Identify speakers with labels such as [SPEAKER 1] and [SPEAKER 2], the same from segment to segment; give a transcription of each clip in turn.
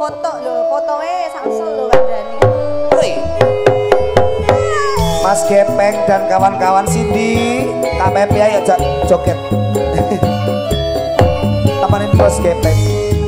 [SPEAKER 1] foto lho, fotoe Samsul lho kandhani.
[SPEAKER 2] Mas Gepeng dan kawan-kawan Cindy, KPP ayo joget. Temenin Mas Gepeng.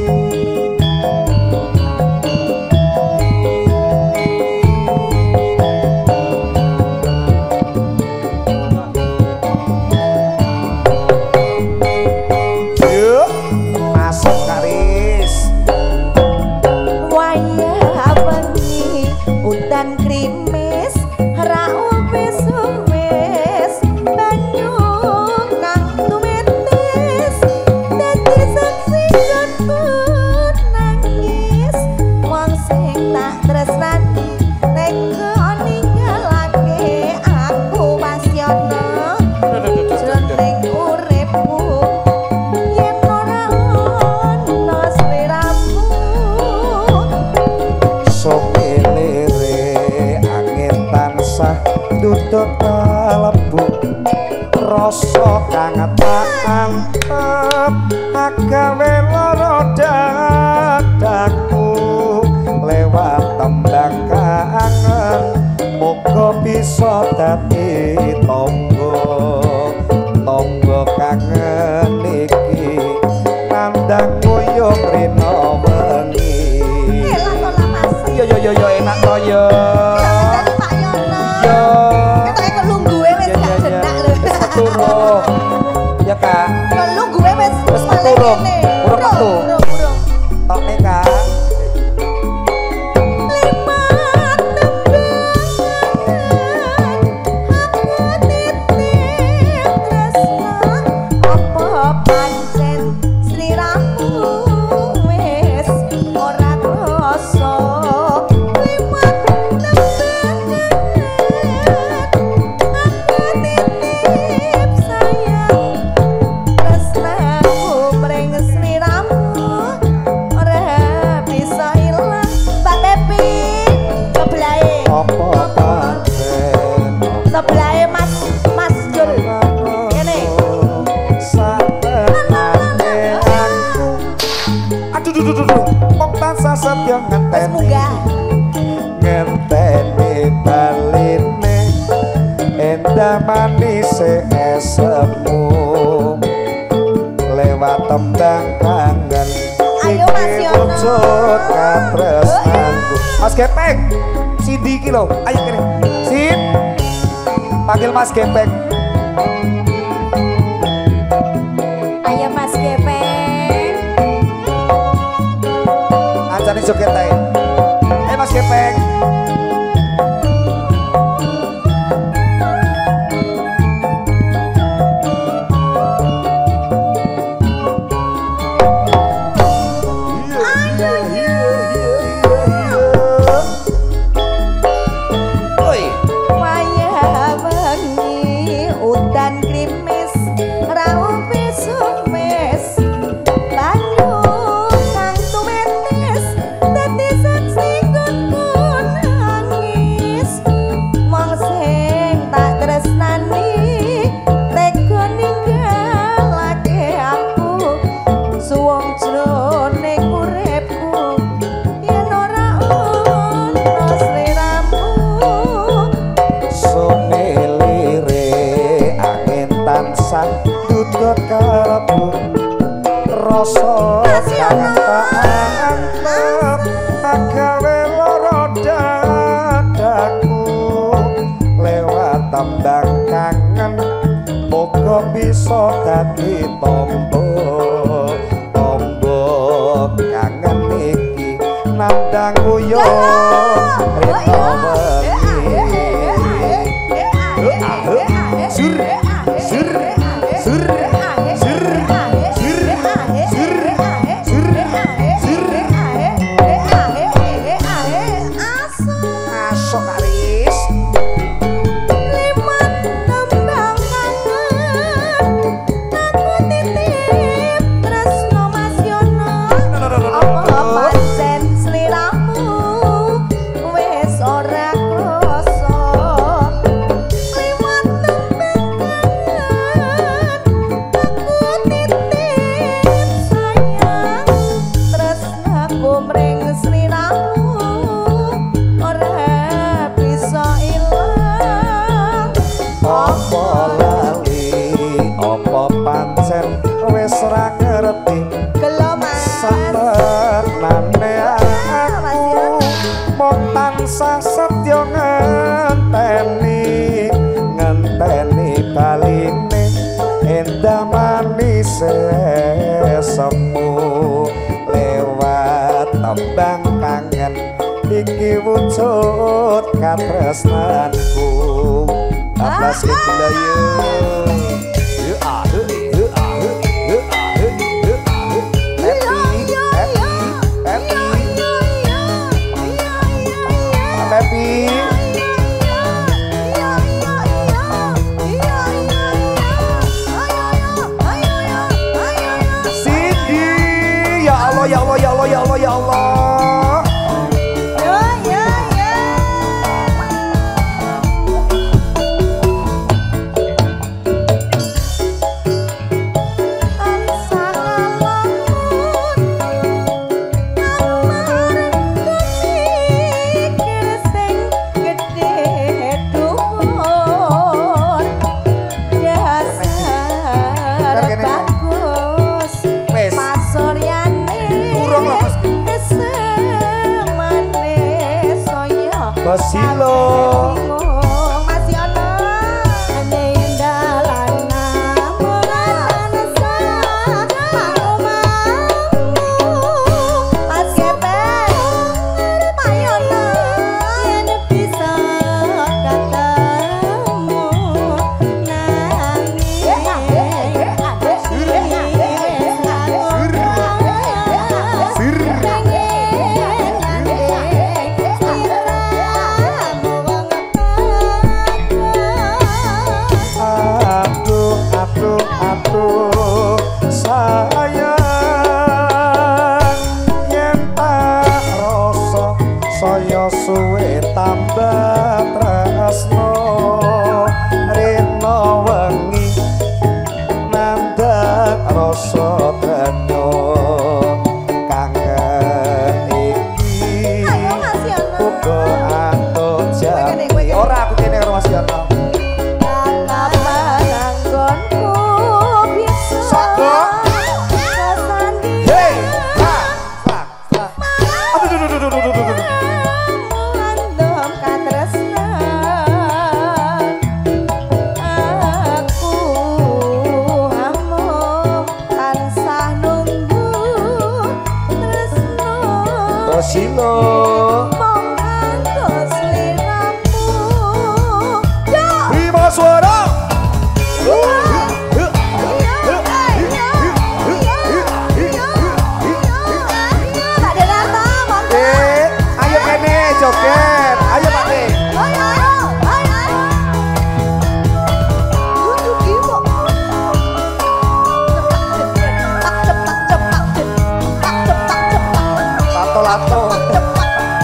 [SPEAKER 2] Duduk kalebu rasa kang antep agawe lara dadaku lewat tembang kangen muga bisa dadi tangga kangen iki nandang kuyung rina wengi yo enak to yo ya kak
[SPEAKER 1] lu gue wis
[SPEAKER 2] urung metu tok nek kak ngenteni baline endah manis esemu lewat tembang kangen
[SPEAKER 1] ayo Mas Yono
[SPEAKER 2] wujud katresnanku Mas Gepeng Cindy iki lho ayo kene Sin panggil Mas Gepeng
[SPEAKER 1] ayo Mas Gepeng
[SPEAKER 2] ancane joget ae Mas Gepeng duduk kalebu rasa kang antep agawe lara dadaku lewat tembang kangen muga bisa dadi tamba kangen iki nandang kuyung rina wengi sur
[SPEAKER 1] Ora
[SPEAKER 2] nemu lewat tembang kangen iki wujud katresnanku ablas kedayu ya Allah ya Allah ya Allah ya Allah Basilo
[SPEAKER 1] masih ono ane indalana mengana sak parumamu Mas Gepeng payono yen bisa ketemu
[SPEAKER 2] saya suwe tambah tresno rena wengi nandhang rasa beno kangen iki uga antuk jati ora aku kene karo Mas Yono Silo
[SPEAKER 1] mengantos liramu
[SPEAKER 2] Bima suara ayo kene joget ayo Pak De lato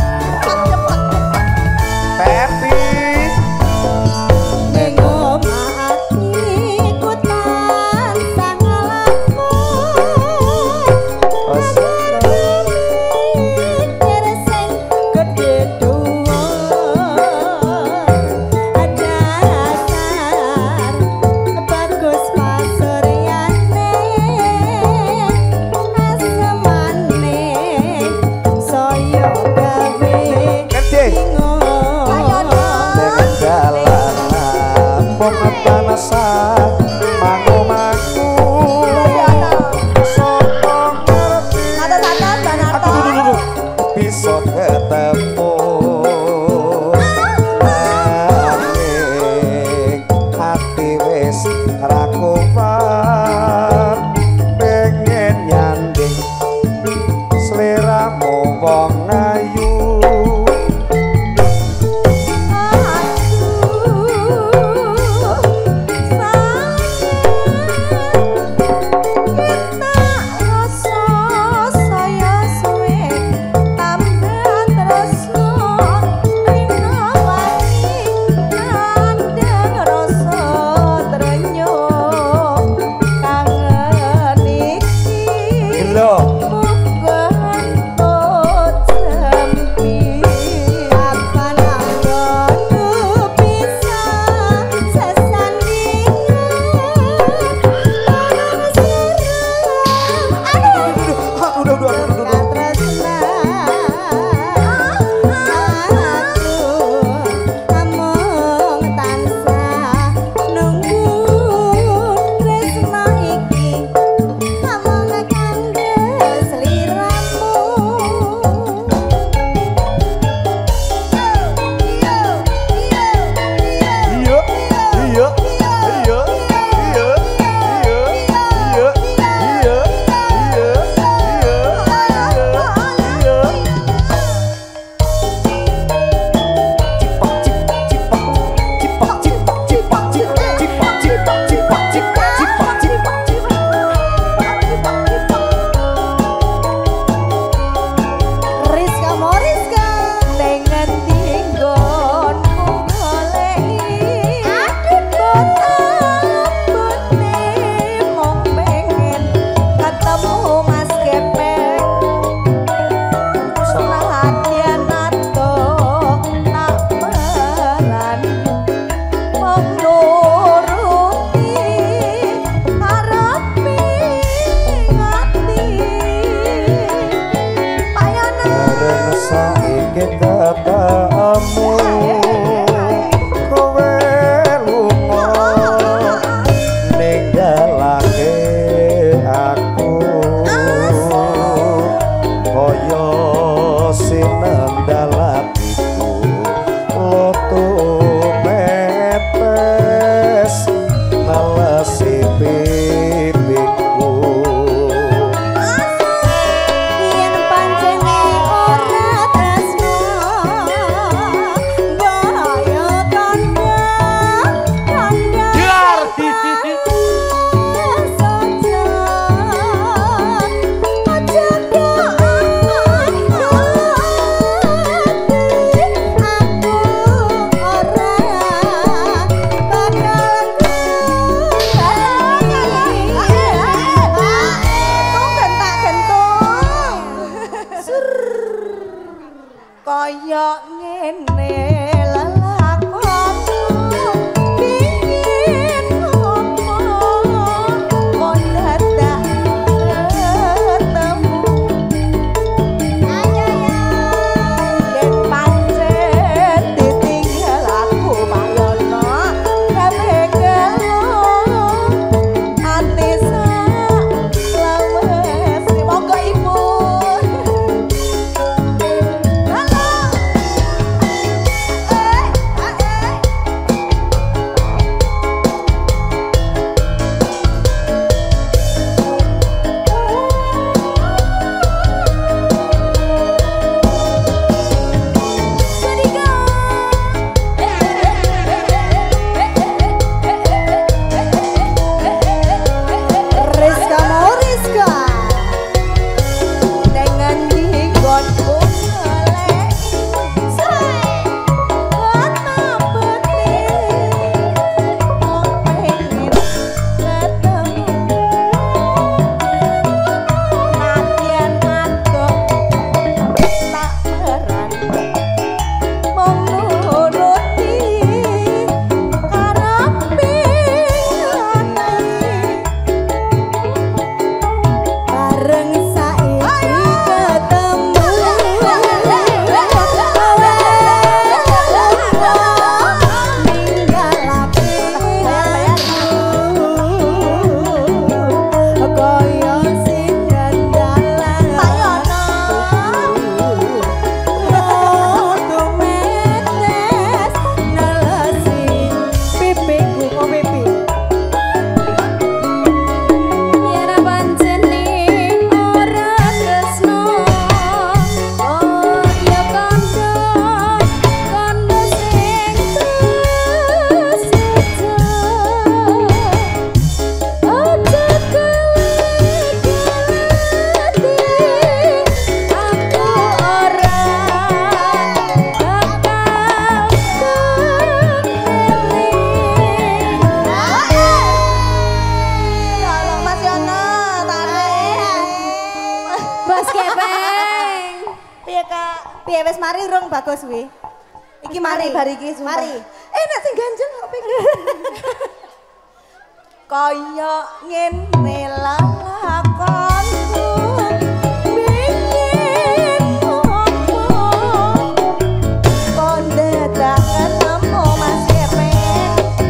[SPEAKER 1] kaya ngene lelakonmu pingin ngomong kon dadak ketemu ayo ya yen pancen ditinggal aku Pak Yono kabeh gelo ati sak lawes monggo ibu wis mari urung bagus wi. Iki mari bar iki sumpah. Mari. Enak sing ganjel kok pengen. Kaya ngene lelakonku. Pingin ngomong. Kon dadak ketemu Mas Kepeng.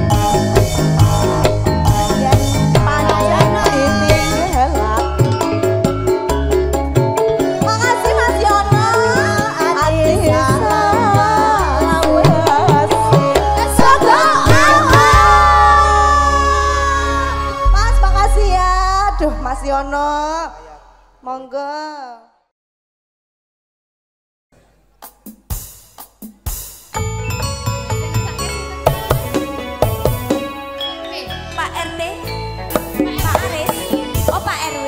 [SPEAKER 1] Yen pancen ditinggal aku. Makasih Mas Yono. Mas makasih ya. Duh Mas Yono. Monggo. Pak RT, Pak Aris, oh Pak RW.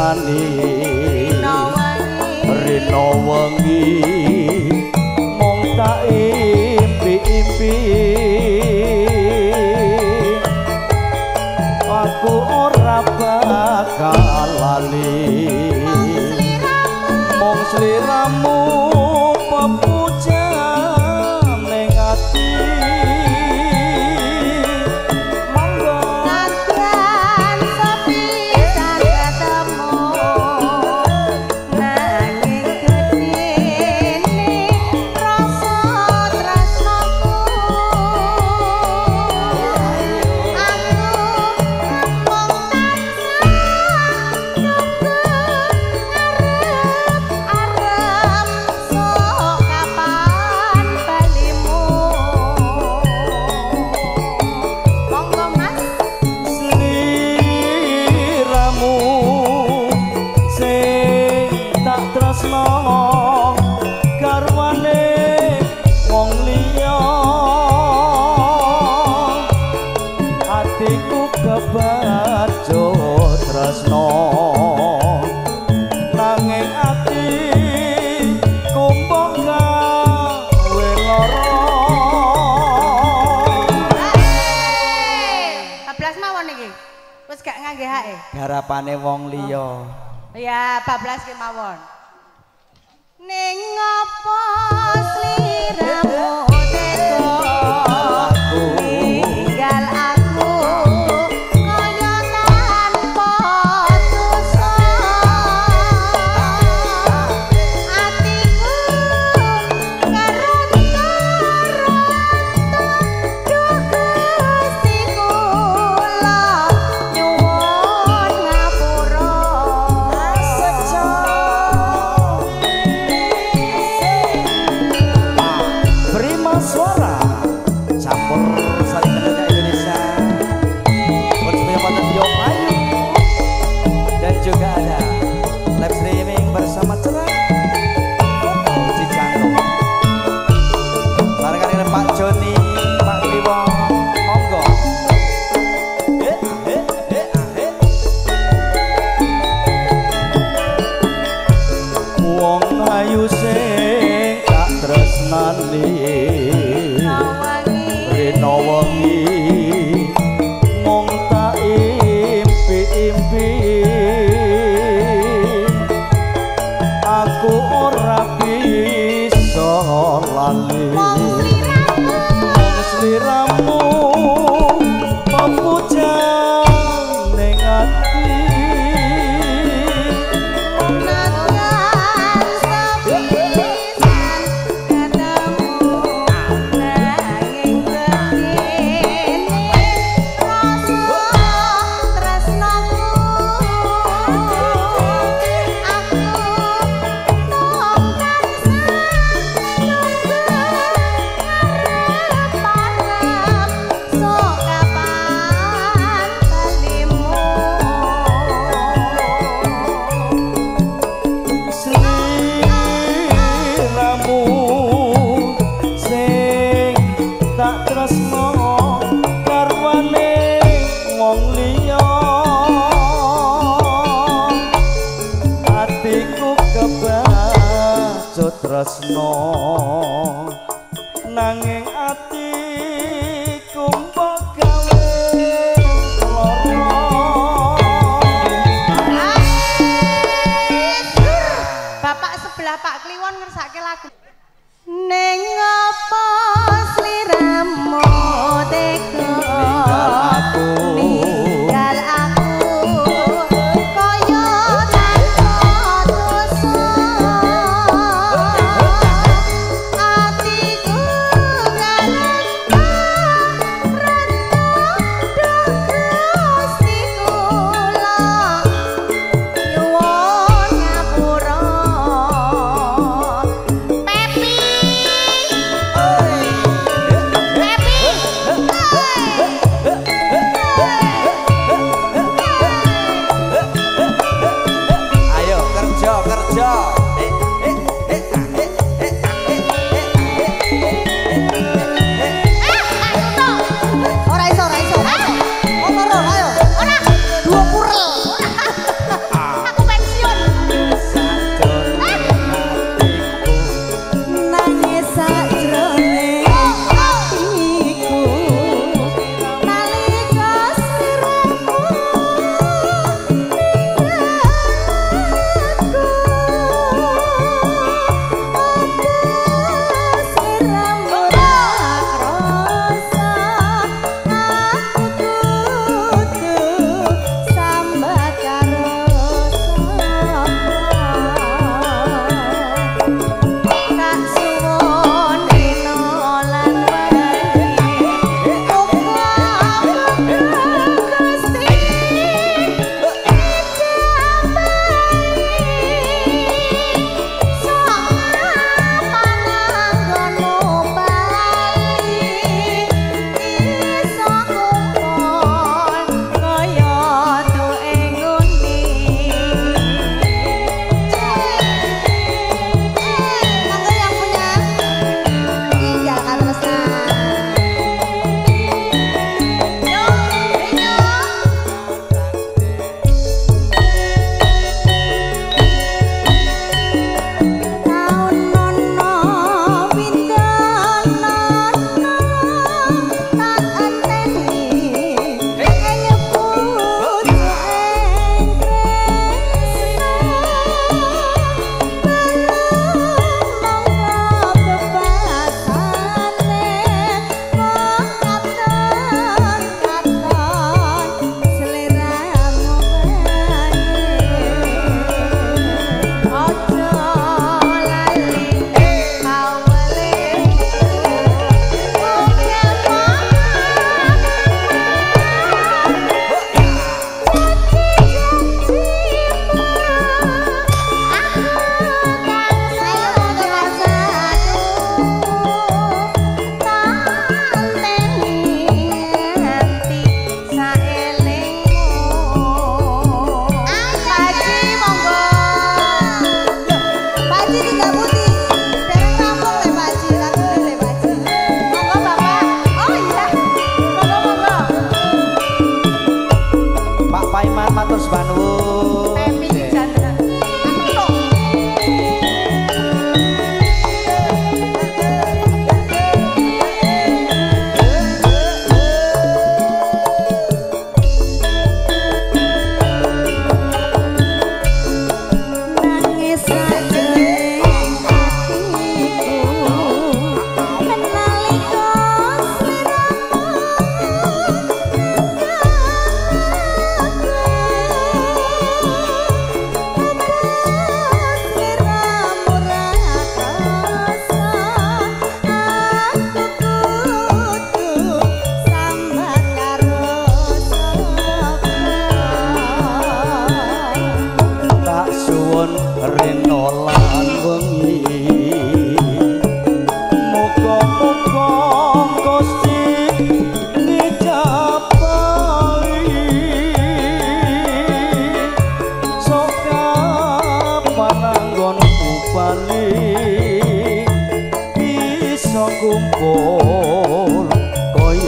[SPEAKER 3] tresnani rino wengi mung tak impi-impi aku ora bakal lali mung sliramu pepujan ning ati monggo
[SPEAKER 1] Nadyan sepisan ketemu nanging gedene rasa tresnaku
[SPEAKER 3] garwane wong liya atiku kebajo tresno nanging ati kumpul gawe lara
[SPEAKER 1] 14 mawon iki wis gak ngangge hake
[SPEAKER 3] garapane wong liya
[SPEAKER 1] ya 14 ki mawon ning apa sliramu teko tinggal aku kaya tanpa dosa atiku Gusti kula nyuwun ngapura
[SPEAKER 3] suara campur sari Indonesia buat semuanya pada Tio Ayu dan juga ada live streaming bersama Cerah Cijantung barengan dengan Pak Joni Pak Kliwon monggo wong ayu sing tak tresnani rino wengi mung tak impi-impi aku ora bisa lali mung sliramu pepujan ning ati tresno nanging ati kumpul gawe lara
[SPEAKER 1] Bapak sebelah Pak Kliwon ngersake lagu ning apa sliramu teko ninggal aku kaya tanpa dosa atiku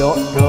[SPEAKER 3] do do